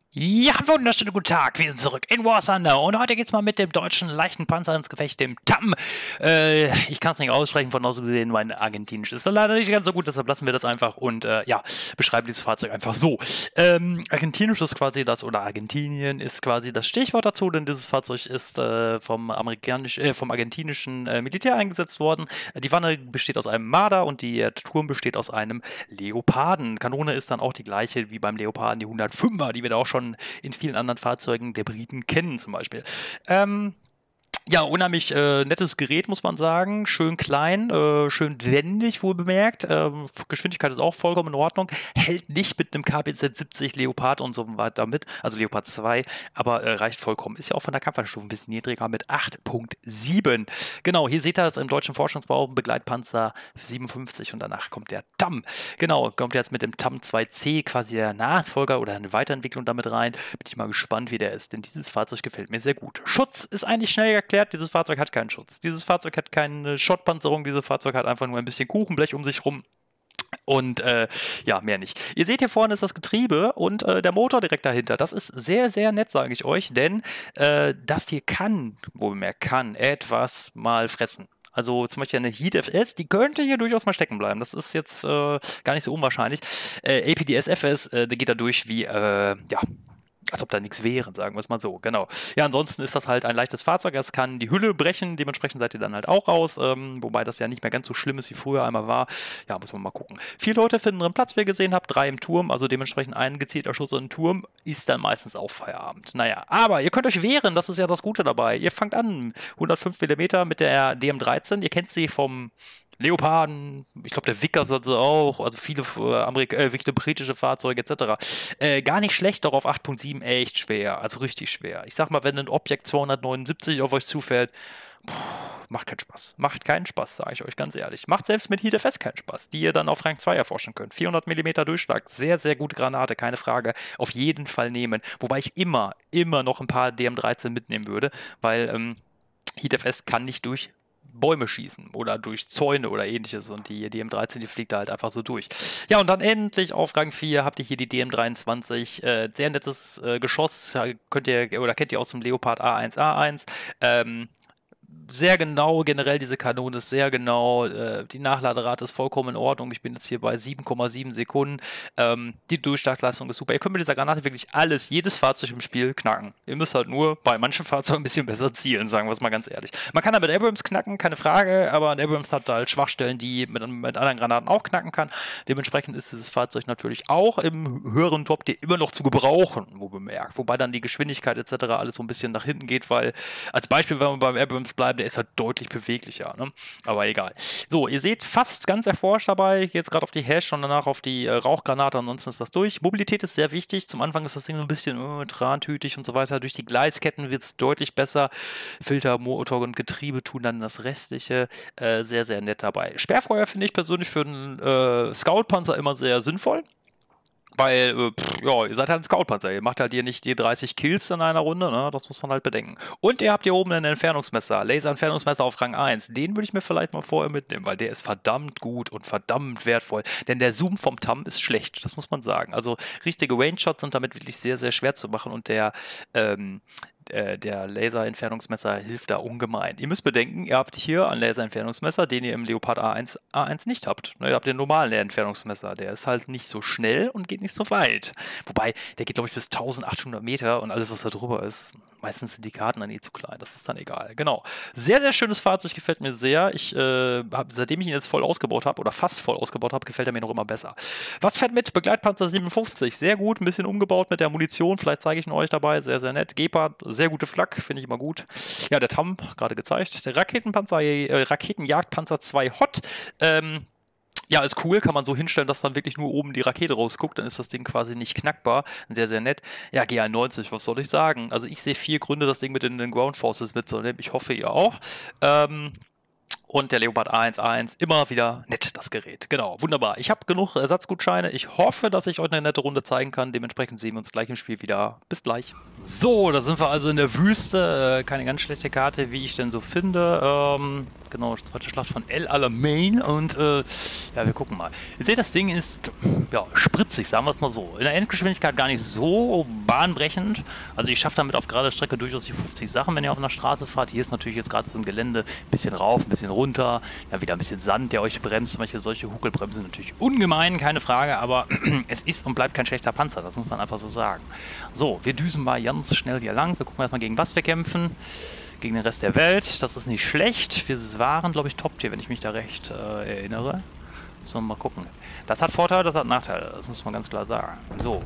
Ja, wunderschönen guten Tag, wir sind zurück in War Thunder und heute geht's mal mit dem deutschen leichten Panzer ins Gefecht, dem TAM. Ich kann es nicht aussprechen, von außen gesehen, mein Argentinisch ist leider nicht ganz so gut, deshalb lassen wir das einfach und ja, beschreiben dieses Fahrzeug einfach so. Argentinisch ist quasi das, oder Argentinien ist quasi das Stichwort dazu, denn dieses Fahrzeug ist vom argentinischen Militär eingesetzt worden. Die Wanne besteht aus einem Marder und der Turm besteht aus einem Leoparden. Kanone ist dann auch die gleiche wie beim Leoparden, die 105er, die wir da auch schon in vielen anderen Fahrzeugen der Briten kennen zum Beispiel. Ja, unheimlich nettes Gerät, muss man sagen. Schön klein, schön wendig, wohl bemerkt. Geschwindigkeit ist auch vollkommen in Ordnung. Hält nicht mit einem KBZ 70 Leopard und so weiter mit, also Leopard 2, aber reicht vollkommen. Ist ja auch von der Kampfeinstufung ein bisschen niedriger mit 8.7. Genau, hier seht ihr es im deutschen Forschungsbau, Begleitpanzer 57 und danach kommt der TAM. Genau, kommt jetzt mit dem TAM 2C quasi der Nachfolger oder eine Weiterentwicklung damit rein. Bin ich mal gespannt, wie der ist, denn dieses Fahrzeug gefällt mir sehr gut. Schutz ist eigentlich schnell erklärt, dieses Fahrzeug hat keinen Schutz. Dieses Fahrzeug hat keine Schottpanzerung, dieses Fahrzeug hat einfach nur ein bisschen Kuchenblech um sich rum. Und ja, mehr nicht. Ihr seht hier vorne ist das Getriebe und der Motor direkt dahinter. Das ist sehr, sehr nett, sage ich euch, denn das hier kann, wo man kann, etwas mal fressen. Also zum Beispiel eine Heat FS, die könnte hier durchaus mal stecken bleiben. Das ist jetzt gar nicht so unwahrscheinlich. APDS FS, der geht da durch wie, ja, als ob da nichts wäre, sagen wir es mal so, genau. Ja, ansonsten ist das halt ein leichtes Fahrzeug, es kann die Hülle brechen, dementsprechend seid ihr dann halt auch raus, wobei das ja nicht mehr ganz so schlimm ist, wie früher einmal war. Ja, muss man mal gucken. 4 Leute finden drin Platz, wie ihr gesehen habt, 3 im Turm, also dementsprechend ein gezielter Schuss in den Turm ist dann meistens auch Feierabend. Naja, aber ihr könnt euch wehren, das ist ja das Gute dabei. Ihr fangt an, 105 mm mit der DM13, ihr kennt sie vom Leoparden, ich glaube der Vickers hat sie auch, also viele viele britische Fahrzeuge etc. Gar nicht schlecht, doch auf 8.7 echt schwer, also richtig schwer. Ich sag mal, wenn ein Objekt 279 auf euch zufällt, macht keinen Spaß. Macht keinen Spaß, sage ich euch ganz ehrlich. Macht selbst mit HeatFS keinen Spaß, die ihr dann auf Rang 2 erforschen könnt. 400 mm Durchschlag, sehr, sehr gute Granate, keine Frage. Auf jeden Fall nehmen. Wobei ich immer noch ein paar DM13 mitnehmen würde, weil HeatFS kann nicht durch Bäume schießen oder durch Zäune oder ähnliches und die DM13, die fliegt da halt einfach so durch. Ja, und dann endlich auf Rang 4 habt ihr hier die DM23, sehr nettes Geschoss, könnt ihr oder kennt ihr aus dem Leopard A1A1, sehr genau, generell diese Kanone ist sehr genau, die Nachladerate ist vollkommen in Ordnung, ich bin jetzt hier bei 7,7 Sekunden, die Durchschlagsleistung ist super, ihr könnt mit dieser Granate wirklich alles, jedes Fahrzeug im Spiel knacken. Ihr müsst halt nur bei manchen Fahrzeugen ein bisschen besser zielen, sagen wir es mal ganz ehrlich. Man kann damit Abrams knacken, keine Frage, aber ein Abrams hat halt Schwachstellen, die mit anderen Granaten auch knacken kann. Dementsprechend ist dieses Fahrzeug natürlich auch im höheren Top-Tier immer noch zu gebrauchen, wo bemerkt. Wobei dann die Geschwindigkeit etc. alles so ein bisschen nach hinten geht, weil als Beispiel, wenn wir beim Abrams bleiben, der ist halt deutlich beweglicher, ne? Aber egal. So, ihr seht fast ganz erforscht dabei, jetzt gerade auf die Hash und danach auf die Rauchgranate, ansonsten ist das durch. Mobilität ist sehr wichtig, zum Anfang ist das Ding so ein bisschen trantütig und so weiter, durch die Gleisketten wird es deutlich besser. Filter, Motor und Getriebe tun dann das Restliche, sehr, sehr nett dabei. Sperrfeuer finde ich persönlich für einen Scout-Panzer immer sehr sinnvoll. Weil, ja, ihr seid halt ein Scout-Panzer. Ihr macht halt hier nicht die 30 Kills in einer Runde, ne? Das muss man halt bedenken. Und ihr habt hier oben ein Entfernungsmesser, Laser-Entfernungsmesser auf Rang 1. Den würde ich mir vielleicht mal vorher mitnehmen, weil der ist verdammt gut und verdammt wertvoll. Denn der Zoom vom TAM ist schlecht, das muss man sagen. Also richtige Range-Shots sind damit wirklich sehr, sehr schwer zu machen und der Laserentfernungsmesser hilft da ungemein. Ihr müsst bedenken, ihr habt hier ein Laserentfernungsmesser, den ihr im Leopard A1 nicht habt. Ihr habt den normalen Entfernungsmesser, der ist halt nicht so schnell und geht nicht so weit. Wobei, der geht glaube ich bis 1800 Meter und alles was da drüber ist, meistens sind die Karten dann eh zu klein, das ist dann egal. Genau. Sehr, sehr schönes Fahrzeug, gefällt mir sehr. Seitdem ich ihn jetzt voll ausgebaut habe oder fast voll ausgebaut habe, gefällt er mir noch immer besser. Was fährt mit? Begleitpanzer 57, sehr gut, ein bisschen umgebaut mit der Munition, vielleicht zeige ich ihn euch dabei, sehr, sehr nett. Gepard, sehr gute Flak, finde ich immer gut. Ja, der TAM, gerade gezeigt. Der Raketenjagdpanzer 2 Hot. Ja, ist cool, kann man so hinstellen, dass dann wirklich nur oben die Rakete rausguckt, dann ist das Ding quasi nicht knackbar. Sehr, sehr nett. Ja, G91, was soll ich sagen? Also ich sehe 4 Gründe, das Ding mit in den Ground Forces mitzunehmen. Ich hoffe, ihr auch. Und der Leopard 1.1, immer wieder nett, das Gerät. Genau, wunderbar. Ich habe genug Ersatzgutscheine. Ich hoffe, dass ich euch eine nette Runde zeigen kann. Dementsprechend sehen wir uns gleich im Spiel wieder. Bis gleich. So, da sind wir also in der Wüste. Keine ganz schlechte Karte, wie ich denn so finde. Genau, zweite Schlacht von El Alamein. Und ja, wir gucken mal. Ihr seht, das Ding ist ja spritzig, sagen wir es mal so. In der Endgeschwindigkeit gar nicht so bahnbrechend. Also ich schaffe damit auf gerader Strecke durchaus die 50 Sachen, wenn ihr auf einer Straße fahrt. Hier ist natürlich jetzt gerade so ein Gelände, ein bisschen rauf, ein bisschen runter, dann wieder ein bisschen Sand, der euch bremst. Solche Huckelbremsen natürlich ungemein, keine Frage, aber es ist und bleibt kein schlechter Panzer, das muss man einfach so sagen. So, wir düsen mal ganz schnell hier lang. Wir gucken erstmal, gegen was wir kämpfen. Gegen den Rest der Welt. Das ist nicht schlecht. Wir waren, glaube ich, Top-Tier, wenn ich mich da recht erinnere. So, mal gucken. Das hat Vorteile, das hat Nachteile. Das muss man ganz klar sagen. So.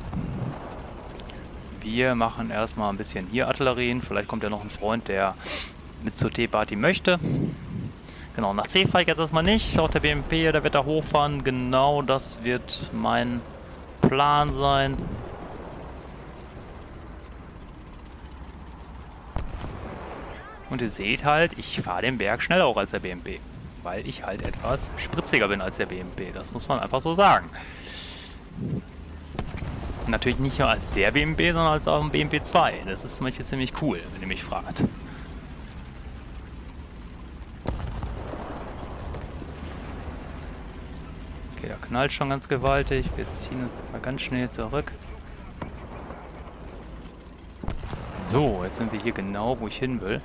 Wir machen erstmal ein bisschen hier Artillerien. Vielleicht kommt ja noch ein Freund, der mit zur T-Party möchte. Genau, nach C fahre ich jetzt erstmal nicht. Auch der BMP, der wird da hochfahren. Genau, das wird mein Plan sein. Und ihr seht halt, ich fahre den Berg schneller auch als der BMP. Weil ich halt etwas spritziger bin als der BMP. Das muss man einfach so sagen. Und natürlich nicht nur als der BMP, sondern als auch ein BMP 2. Das ist zum Beispiel ziemlich cool, wenn ihr mich fragt. Okay, da knallt schon ganz gewaltig. Wir ziehen uns jetzt mal ganz schnell zurück. So, jetzt sind wir hier genau, wo ich hin will.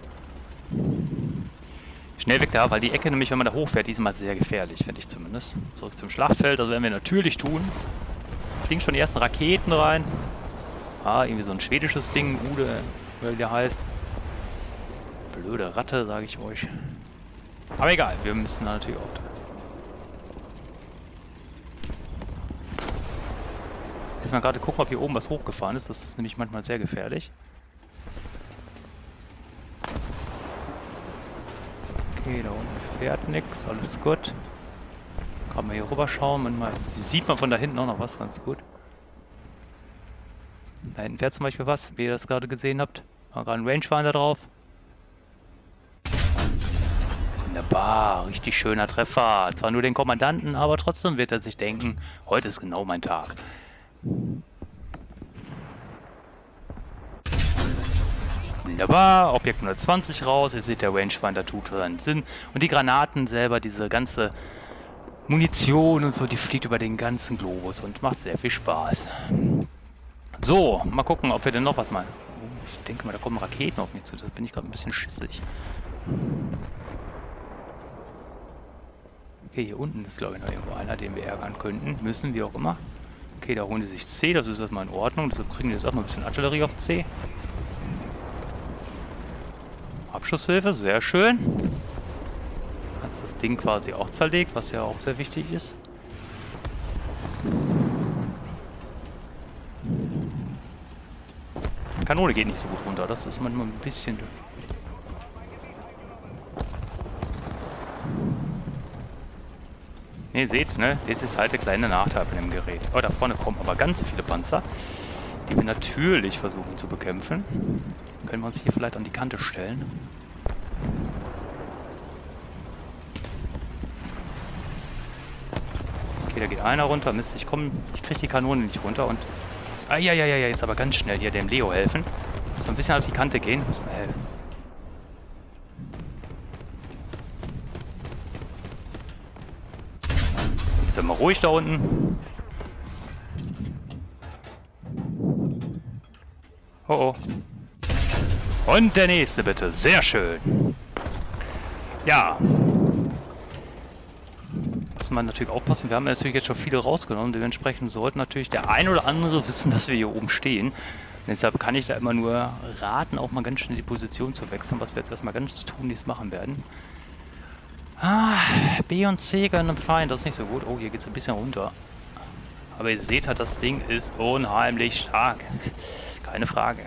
Schnell weg da, weil die Ecke nämlich, wenn man da hochfährt, die ist immer sehr gefährlich, finde ich zumindest. Zurück zum Schlachtfeld, das werden wir natürlich tun. Fliegen schon die ersten Raketen rein. Ah, irgendwie so ein schwedisches Ding, Ude, wie der heißt. Blöde Ratte, sage ich euch. Aber egal, wir müssen da natürlich auch. Jetzt mal gerade gucken, ob hier oben was hochgefahren ist. Das ist nämlich manchmal sehr gefährlich. Okay, da unten fährt nichts, alles gut. Kann man hier rüber schauen, manchmal sieht man von da hinten auch noch was ganz gut. Da hinten fährt zum Beispiel was, wie ihr das gerade gesehen habt. War gerade ein Rangefinder drauf. Wunderbar, richtig schöner Treffer. Zwar nur den Kommandanten, aber trotzdem wird er sich denken, heute ist genau mein Tag. Wunderbar, Objekt 120 raus, ihr seht, der Rangefinder tut seinen Sinn. Und die Granaten selber, diese ganze Munition und so, die fliegt über den ganzen Globus und macht sehr viel Spaß. So, mal gucken, ob wir denn noch was machen. Oh, ich denke mal, da kommen Raketen auf mich zu, das bin ich gerade ein bisschen schissig. Okay, hier unten ist, glaube ich, noch irgendwo einer, den wir ärgern könnten. Müssen, wie auch immer. Okay, da holen die sich C, das ist erstmal in Ordnung. Deshalb kriegen die jetzt auch mal ein bisschen Artillerie auf C. Abschusshilfe, sehr schön. Hat das Ding quasi auch zerlegt, was ja auch sehr wichtig ist. Kanone geht nicht so gut runter, das ist manchmal ein bisschen... Ne, seht, ne? Das ist halt der kleine Nachteil bei dem Gerät. Oh, da vorne kommen aber ganz viele Panzer, die wir natürlich versuchen zu bekämpfen. Können wir uns hier vielleicht an die Kante stellen. Okay, da geht einer runter. Mist, ich kriege die Kanone nicht runter und... Ah, ja, jetzt aber ganz schnell hier dem Leo helfen. Muss ein bisschen auf die Kante gehen. Müssen wir helfen. Jetzt sind wir ruhig da unten. Oh, oh. Und der nächste bitte. Sehr schön. Ja. Muss man natürlich aufpassen. Wir haben natürlich jetzt schon viele rausgenommen. Dementsprechend sollten natürlich der ein oder andere wissen, dass wir hier oben stehen. Und deshalb kann ich da immer nur raten, auch mal ganz schnell die Position zu wechseln, was wir jetzt erstmal ganz tunlichst machen werden. Ah, B und C gönnen einem Feind. Das ist nicht so gut. Oh, hier geht es ein bisschen runter. Aber ihr seht halt, das Ding ist unheimlich stark. Keine Frage.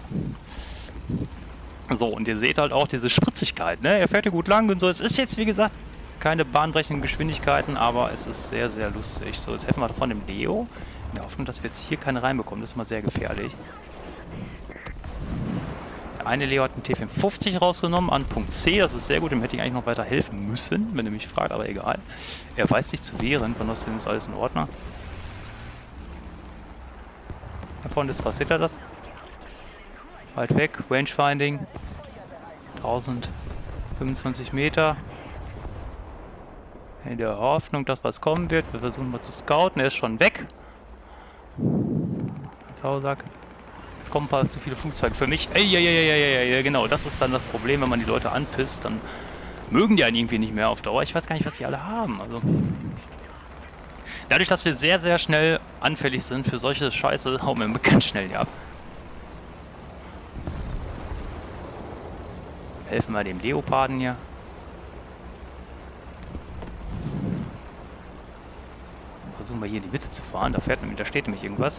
So, und ihr seht halt auch diese Spritzigkeit, ne? Er fährt hier gut lang und so. Es ist jetzt, wie gesagt, keine bahnbrechenden Geschwindigkeiten, aber es ist sehr, sehr lustig. So, jetzt helfen wir von dem Leo. In der Hoffnung, dass wir jetzt hier keine reinbekommen. Das ist mal sehr gefährlich. Der eine Leo hat einen T-54 rausgenommen an Punkt C, das ist sehr gut, dem hätte ich eigentlich noch weiter helfen müssen, wenn er mich fragt, aber egal. Er weiß sich zu wehren, von außerdem ist alles in Ordnung. Da vorne ist was, seht ihr das? Weit weg, Rangefinding, 1025 Meter. In der Hoffnung, dass was kommen wird, wir versuchen mal zu scouten, er ist schon weg. Sausack. Jetzt kommen ein paar zu viele Flugzeuge für mich. Genau, das ist dann das Problem, wenn man die Leute anpisst, dann mögen die einen irgendwie nicht mehr auf Dauer. Ich weiß gar nicht, was die alle haben. Also dadurch, dass wir sehr, sehr schnell anfällig sind für solche Scheiße, hauen wir ganz schnell die ab. Helfen wir dem Leoparden hier. Versuchen wir hier in die Mitte zu fahren. Da steht nämlich irgendwas.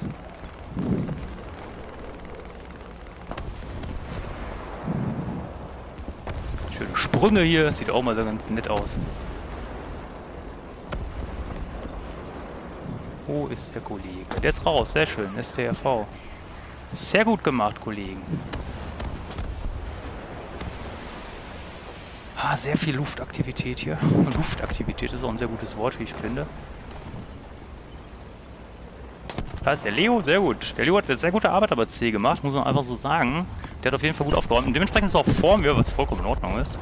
Schöne Sprünge hier, sieht auch mal so ganz nett aus. Wo ist der Kollege? Der ist raus, sehr schön, STRV. Sehr gut gemacht, Kollegen. Ah, sehr viel Luftaktivität hier. Und Luftaktivität ist auch ein sehr gutes Wort, wie ich finde. Da ist der Leo, sehr gut. Der Leo hat sehr gute Arbeit aber C gemacht, muss man einfach so sagen. Der hat auf jeden Fall gut aufgeräumt. Und dementsprechend ist er auch vor mir, was vollkommen in Ordnung ist.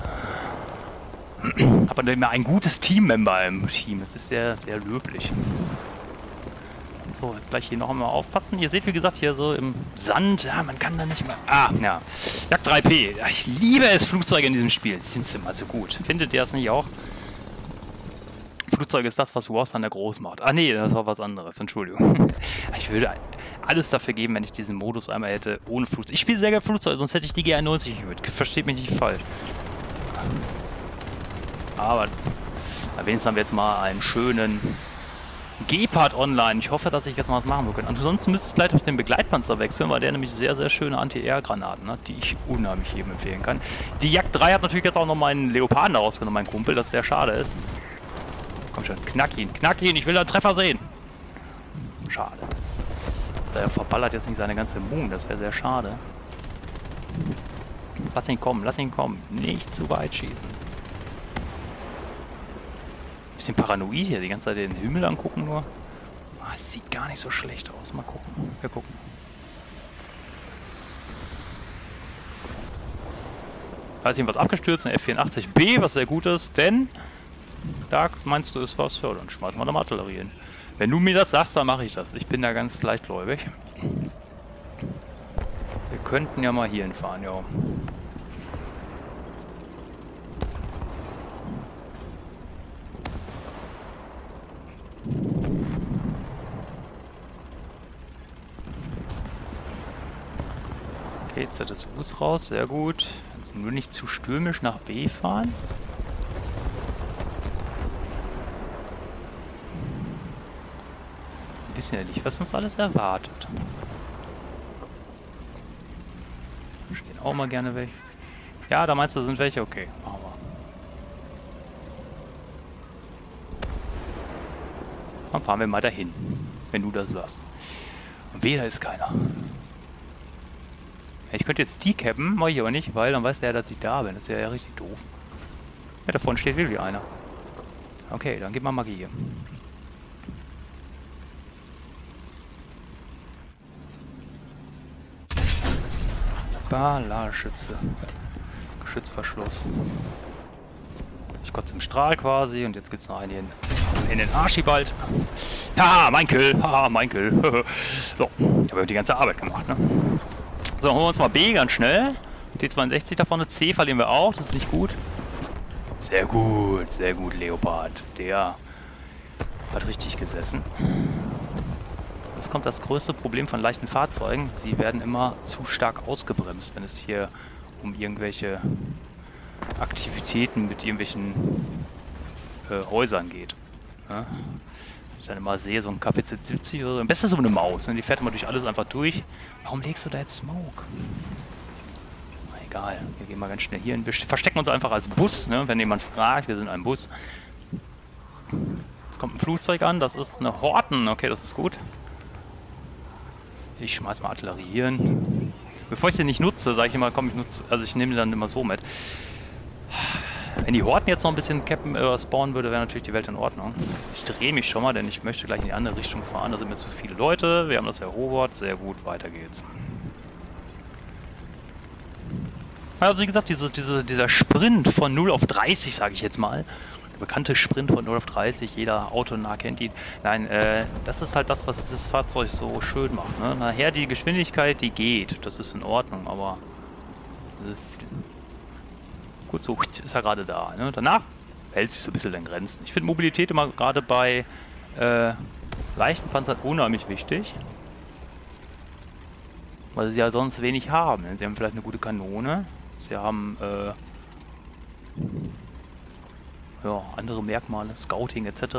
Aber immer ein gutes Teammember im Team. Das ist sehr, sehr löblich. So, jetzt gleich hier noch einmal aufpassen. Ihr seht, wie gesagt, hier so im Sand. Ja, man kann da nicht mehr... Ah, ja. Jagd 3P. Ja, ich liebe es, Flugzeuge in diesem Spiel. Das sind immer so gut. Findet ihr das nicht auch? Flugzeug ist das, was War Thunder groß macht. Ah nee, das war was anderes, Entschuldigung. Ich würde alles dafür geben, wenn ich diesen Modus einmal hätte, ohne Flugzeug. Ich spiele sehr gerne Flugzeuge, sonst hätte ich die G91 mit. Versteht mich nicht falsch. Aber wenigstens haben wir jetzt mal einen schönen Gepard online. Ich hoffe, dass ich jetzt mal was machen kann. Ansonsten müsste es gleich auf den Begleitpanzer wechseln, weil der nämlich sehr, sehr schöne Anti-Air-Granaten hat, die ich unheimlich jedem empfehlen kann. Die Jagd 3 hat natürlich jetzt auch noch meinen Leoparden da rausgenommen, mein Kumpel, das sehr schade ist. Komm schon, knack ihn, ich will da einen Treffer sehen. Schade. Der verballert jetzt nicht seine ganze Moon, das wäre sehr schade. Lass ihn kommen, nicht zu weit schießen. Bisschen paranoid hier, die ganze Zeit den Himmel angucken nur. Ah, sieht gar nicht so schlecht aus, mal gucken. Wir gucken. Da ist irgendwas abgestürzt, eine F-84B, was sehr gut ist, denn... Da meinst du, ist was? Ja, dann schmeißen wir da mal Artillerie hin. Wenn du mir das sagst, dann mache ich das. Ich bin da ganz leichtgläubig. Wir könnten ja mal hier hinfahren, ja. Okay, jetzt hat das Bus raus, sehr gut. Jetzt nur nicht zu stürmisch nach B fahren. Wissen ja nicht, was uns alles erwartet. Stehen auch mal gerne welche. Ja, da meinst du, sind welche? Okay, machen wir. Dann fahren wir mal dahin, wenn du das sagst. Und weder ist keiner. Ich könnte jetzt die cappen, mache ich aber nicht, weil dann weiß der, dass ich da bin. Das ist ja richtig doof. Ja, da vorne steht wirklich einer. Okay, dann gib mal Magie. Ballerschütze. Geschützverschluss. Ich kotze im Strahl quasi und jetzt gibt es noch einen in den Archibald. Haha, mein Kill. Haha, mein Kill. So, ich habe die ganze Arbeit gemacht, ne? So, holen wir uns mal B ganz schnell. T62 da vorne. C verlieren wir auch, das ist nicht gut. Sehr gut, Leopard. Der hat richtig gesessen. Jetzt kommt das größte Problem von leichten Fahrzeugen. Sie werden immer zu stark ausgebremst, wenn es hier um irgendwelche Aktivitäten mit irgendwelchen Häusern geht. Ja? Ich dann immer sehe, so ein KPZ-70 oder so. Am besten so eine Maus, ne? Die fährt immer durch alles einfach durch. Warum legst du da jetzt Smoke? Na, egal, wir gehen mal ganz schnell hier hin. Wir verstecken uns einfach als Bus, ne? Wenn jemand fragt, wir sind ein Bus. Jetzt kommt ein Flugzeug an, das ist eine Horten. Okay, das ist gut. Ich schmeiß mal Artillerie hier hin. Bevor ich sie nicht nutze, sage ich immer, komm, also ich nehme die dann immer so mit. Wenn die Horten jetzt noch ein bisschen spawnen würde, wäre natürlich die Welt in Ordnung. Ich drehe mich schon mal, denn ich möchte gleich in die andere Richtung fahren. Da sind mir zu viele Leute. Wir haben das erobert. Sehr gut, weiter geht's. Also wie gesagt, dieser Sprint von 0 auf 30, sage ich jetzt mal. Der bekannte Sprint von 0 auf 30, jeder autonah kennt ihn. Nein, das ist halt das, was das Fahrzeug so schön macht. Ne? Nachher die Geschwindigkeit, die geht. Das ist in Ordnung, aber... Gut, so ist er gerade da. Ne? Danach hält sich so ein bisschen in Grenzen. Ich finde Mobilität immer gerade bei leichten Panzern unheimlich wichtig. Weil sie ja sonst wenig haben. Sie haben vielleicht eine gute Kanone. Sie haben ja, andere Merkmale, Scouting etc.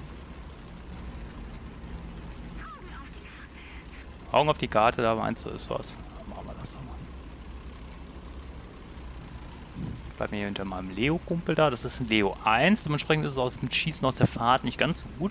Augen auf die Karte, da meinst du, ist was. Machen wir das doch mal. Bleibt mir hier hinter meinem Leo-Kumpel da. Das ist ein Leo 1. Dementsprechend ist es aus dem Schießen aus der Fahrt nicht ganz so gut.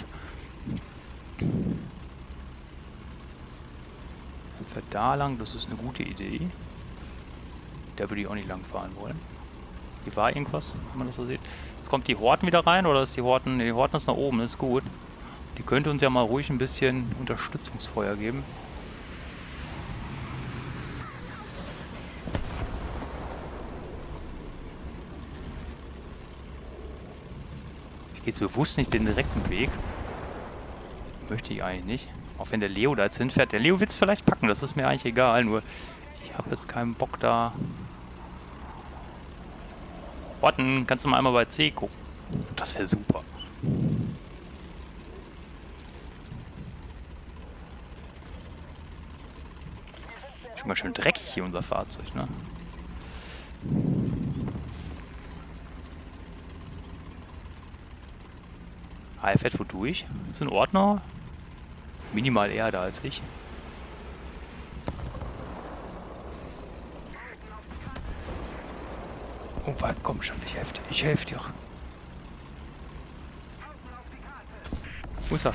Dann fährt da lang, das ist eine gute Idee. Da würde ich auch nicht lang fahren wollen. Hier war irgendwas, wenn man das so sieht. Jetzt kommt die Horten wieder rein, oder ist die Horten? Ne, die Horten ist nach oben, ist gut. Die könnte uns ja mal ruhig ein bisschen Unterstützungsfeuer geben. Ich gehe jetzt bewusst nicht den direkten Weg. Möchte ich eigentlich nicht. Auch wenn der Leo da jetzt hinfährt. Der Leo wird es vielleicht packen, das ist mir eigentlich egal. Nur ich habe jetzt keinen Bock da. Horten, kannst du mal einmal bei C gucken? Das wäre super. Schon ganz schön dreckig hier unser Fahrzeug, ne? Ah, er fährt wo durch? Ist in Ordnung? Minimal eher da als ich. Oh, warte, komm schon, ich helfe dir. Wo ist er?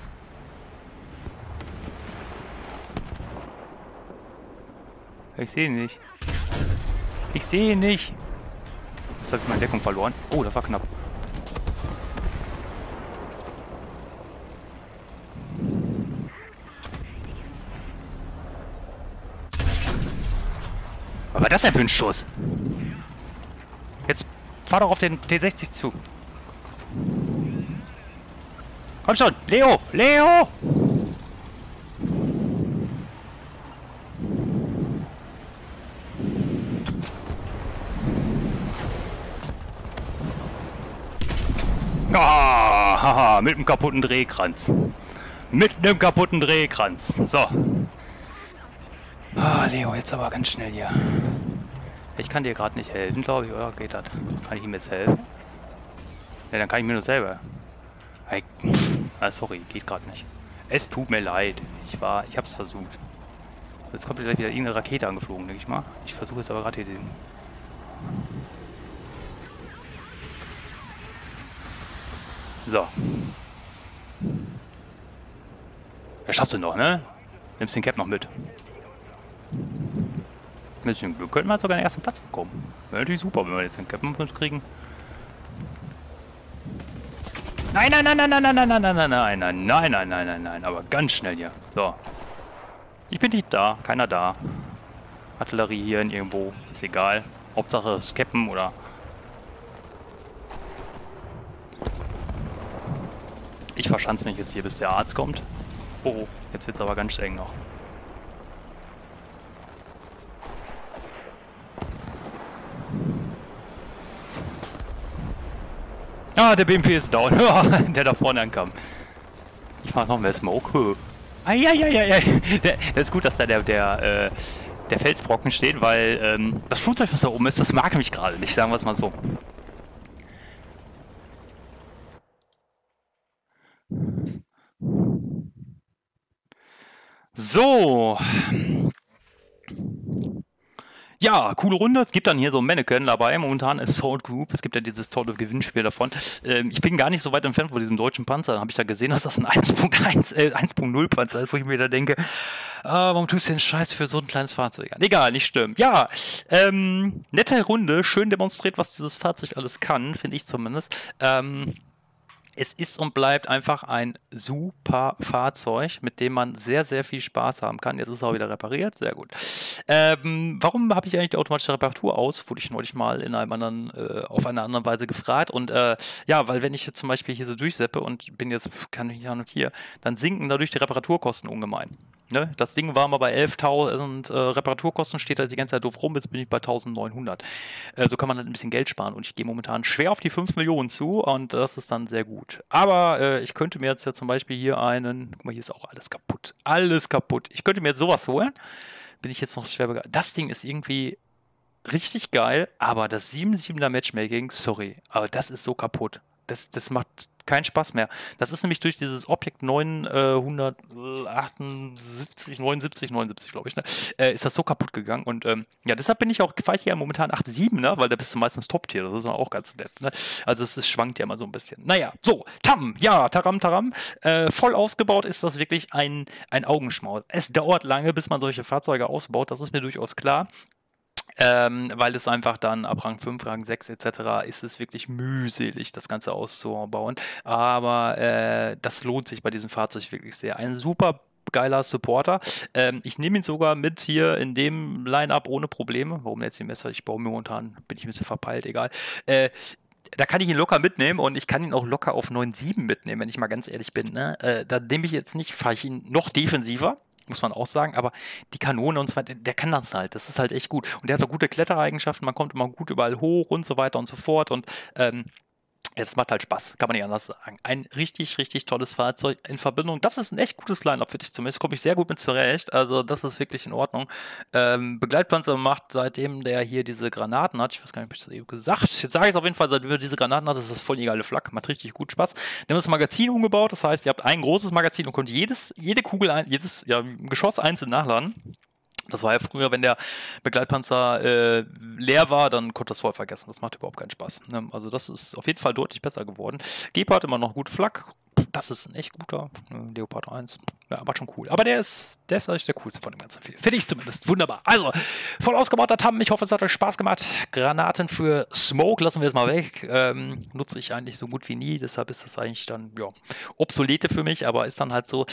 Ich sehe ihn nicht. Ich sehe ihn nicht. Jetzt habe ich meine Deckung verloren. Oh, das war knapp. Was war das denn für ein Schuss? Jetzt fahr doch auf den T60 zu. Komm schon, Leo! Leo! Ah, haha, mit einem kaputten Drehkranz. Mit einem kaputten Drehkranz. So. Ah, Leo, jetzt aber ganz schnell hier. Ich kann dir gerade nicht helfen, glaube ich, oder geht das? Kann ich ihm jetzt helfen? Ne, dann kann ich mir nur selber. Hey. Ah, sorry, geht gerade nicht. Es tut mir leid. Ich hab's versucht. Jetzt kommt gleich wieder irgendeine Rakete angeflogen, denke ich mal. Ich versuche es aber gerade hier den. So. Das schaffst du noch, ne? Nimmst den Cap noch mit. Mit dem Glück könnten wir sogar den ersten Platz bekommen. Wäre natürlich super, wenn wir jetzt den Cap mitkriegen. Nein, nein, nein, nein, nein, nein, nein, nein, nein, nein, nein, nein, nein, nein, nein, nein, nein, aber ganz schnell hier. So. Ich bin nicht da, keiner da. Artillerie hier irgendwo, ist egal. Hauptsache Skeppen oder... Ich verschanze mich jetzt hier, bis der Arzt kommt. Oh, jetzt wird's aber ganz eng noch. Ah, der BMP ist down. Der da vorne ankam. Ich mach noch mehr Smoke. Eieieiei. Das ist gut, dass da der Felsbrocken steht, weil das Flugzeug, was da oben ist, das mag mich gerade nicht, sagen wir es mal so. So. Ja, coole Runde. Es gibt dann hier so ein Mannequin dabei, momentan Assault Group. Es gibt ja dieses tolle Gewinnspiel davon. Ich bin gar nicht so weit entfernt von diesem deutschen Panzer. Da habe ich da gesehen, dass das ein 1.0 Panzer ist, wo ich mir da denke, warum tust du den Scheiß für so ein kleines Fahrzeug an? Egal, nicht stimmt. Ja, nette Runde, schön demonstriert, was dieses Fahrzeug alles kann, finde ich zumindest. Es ist und bleibt einfach ein super Fahrzeug, mit dem man sehr, sehr viel Spaß haben kann. Jetzt ist es auch wieder repariert, sehr gut. Warum habe ich eigentlich die automatische Reparatur aus? Wurde ich neulich mal in einem anderen, auf eine andere Weise gefragt. Und ja, weil wenn ich jetzt zum Beispiel hier so durchseppe und bin jetzt, kann ich ja noch hier, dann sinken dadurch die Reparaturkosten ungemein. Ne? Das Ding war mal bei 11.000 Reparaturkosten, steht da die ganze Zeit doof rum, jetzt bin ich bei 1.900. So kann man halt ein bisschen Geld sparen und ich gehe momentan schwer auf die 5 Millionen zu und das ist dann sehr gut. Aber ich könnte mir jetzt ja zum Beispiel hier guck mal, hier ist auch alles kaputt. Alles kaputt. Ich könnte mir jetzt sowas holen. Bin ich jetzt noch schwer begeistert. Das Ding ist irgendwie richtig geil, aber das 7.7er Matchmaking, sorry, aber das ist so kaputt. Das macht keinen Spaß mehr. Das ist nämlich durch dieses Objekt 978, 79, glaube ich, ne? Ist das so kaputt gegangen. Und ja, deshalb fahre ich ja momentan 8.7, ne? Weil da bist du meistens Top-Tier. Das ist auch ganz nett, ne? Also es schwankt ja immer so ein bisschen. Naja, so, TAM, ja, Taram, Taram. Voll ausgebaut ist das wirklich ein Augenschmaus. Es dauert lange, bis man solche Fahrzeuge ausbaut, das ist mir durchaus klar. Weil es einfach dann ab Rang 5, Rang 6 etc. ist es wirklich mühselig, das Ganze auszubauen. Aber das lohnt sich bei diesem Fahrzeug wirklich sehr. Ein super geiler Supporter. Ich nehme ihn sogar mit hier in dem Line-Up ohne Probleme. Warum jetzt die Messer? Ich baue mir momentan, bin ich ein bisschen verpeilt, egal. Da kann ich ihn locker mitnehmen und ich kann ihn auch locker auf 9.7 mitnehmen, wenn ich mal ganz ehrlich bin. Ne? Da nehme ich jetzt nicht, fahre ich ihn noch defensiver. Muss man auch sagen, aber die Kanone und so weiter, der kann das halt. Das ist halt echt gut. Und der hat auch gute Klettereigenschaften, man kommt immer gut überall hoch und so weiter und so fort. Und ja, das macht halt Spaß, kann man nicht anders sagen. Ein richtig, richtig tolles Fahrzeug in Verbindung. Das ist ein echt gutes Line-Up, finde ich zumindest. Komme ich sehr gut mit zurecht. Also, das ist wirklich in Ordnung. Begleitpanzer macht, seitdem der hier diese Granaten hat, ich weiß gar nicht, ob ich das eben gesagt. Jetzt sage ich es auf jeden Fall, seitdem er diese Granaten hat, das ist voll die geile Flak. Macht richtig gut Spaß. Wir haben das Magazin umgebaut. Das heißt, ihr habt ein großes Magazin und könnt jede Kugel, jedes Geschoss einzeln nachladen. Das war ja früher, wenn der Begleitpanzer leer war, dann konnte das voll vergessen. Das macht überhaupt keinen Spaß. Ne? Also das ist auf jeden Fall deutlich besser geworden. Gepard immer noch gut Flak. Das ist ein echt guter Leopard 1. Ja, war schon cool. Aber der ist eigentlich der coolste von dem ganzen Film. Finde ich zumindest. Wunderbar. Also, voll ausgebauter TAM. Ich hoffe, es hat euch Spaß gemacht. Granaten für Smoke lassen wir jetzt mal weg. Nutze ich eigentlich so gut wie nie. Deshalb ist das eigentlich dann, ja, obsolete für mich. Aber ist dann halt so,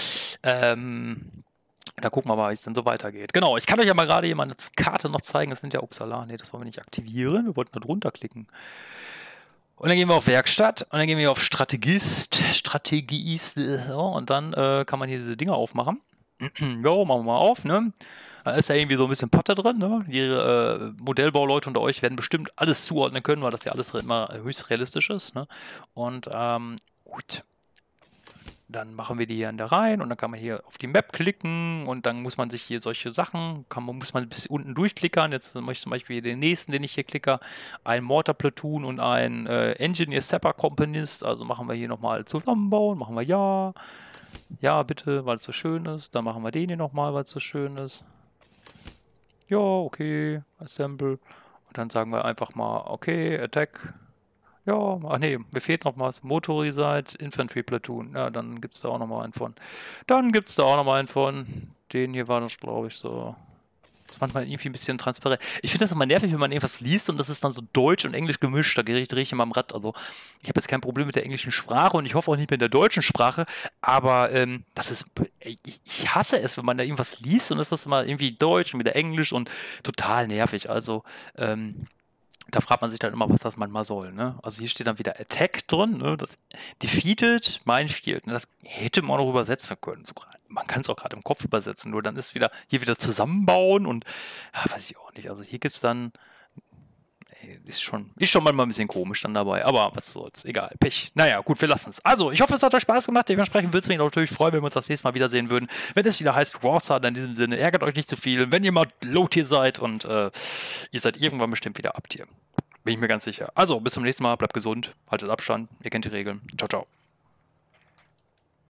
da gucken wir mal, wie es denn so weitergeht. Genau, ich kann euch ja mal gerade hier meine Karte noch zeigen. Das sind ja, upsala, nee, das wollen wir nicht aktivieren. Wir wollten da drunter klicken. Und dann gehen wir auf Werkstatt und dann gehen wir auf Strategist, so, und dann kann man hier diese Dinger aufmachen. Jo, machen wir mal auf, ne? Da ist ja irgendwie so ein bisschen Patte drin, ne? Die Modellbauleute unter euch werden bestimmt alles zuordnen können, weil das ja alles immer höchst realistisch ist, ne? Und gut. Dann machen wir die hier da rein und dann kann man hier auf die Map klicken und dann muss man sich hier solche Sachen, muss man bis unten durchklickern. Jetzt mache ich zum Beispiel den nächsten, den ich hier klicke, ein Mortar Platoon und ein Engineer Sapper Companist. Also machen wir hier nochmal zusammenbauen, machen wir ja. Ja, bitte, weil es so schön ist. Dann machen wir den hier nochmal, weil es so schön ist. Ja, okay, Assemble. Und dann sagen wir einfach mal, okay, Attack. Ja, ach nee, mir fehlt noch was. Motorized Infantry Platoon. Ja, dann gibt es da auch noch mal einen von. Dann gibt es da auch noch mal einen von. Den hier war das, glaube ich, so. Das ist manchmal irgendwie ein bisschen transparent. Ich finde das immer nervig, wenn man irgendwas liest und das ist dann so Deutsch und Englisch gemischt. Da drehe ich immer am Rad. Also, ich habe jetzt kein Problem mit der englischen Sprache und ich hoffe auch nicht mit der deutschen Sprache. Aber das ist. Ich hasse es, wenn man da irgendwas liest und das ist immer irgendwie Deutsch und wieder Englisch und total nervig. Also, da fragt man sich dann immer, was das manchmal soll. Ne? Also hier steht dann wieder Attack drin, ne? Das Defeated, Minefield. Ne? Das hätte man auch übersetzen können. Man kann es auch gerade im Kopf übersetzen, nur dann ist hier wieder zusammenbauen und weiß ich auch nicht. Also hier gibt es dann, ist schon manchmal ein bisschen komisch dann dabei, aber was soll's, egal, Pech. Naja, gut, wir lassen es. Also, ich hoffe, es hat euch Spaß gemacht. Dementsprechend würde es mich natürlich freuen, wenn wir uns das nächste Mal wiedersehen würden. Wenn es wieder heißt Warzone, in diesem Sinne, ärgert euch nicht zu viel. Wenn ihr mal Low-Tier seid und ihr seid irgendwann bestimmt wieder Up-Tier. Bin ich mir ganz sicher. Also, bis zum nächsten Mal, bleibt gesund, haltet Abstand, ihr kennt die Regeln. Ciao, ciao.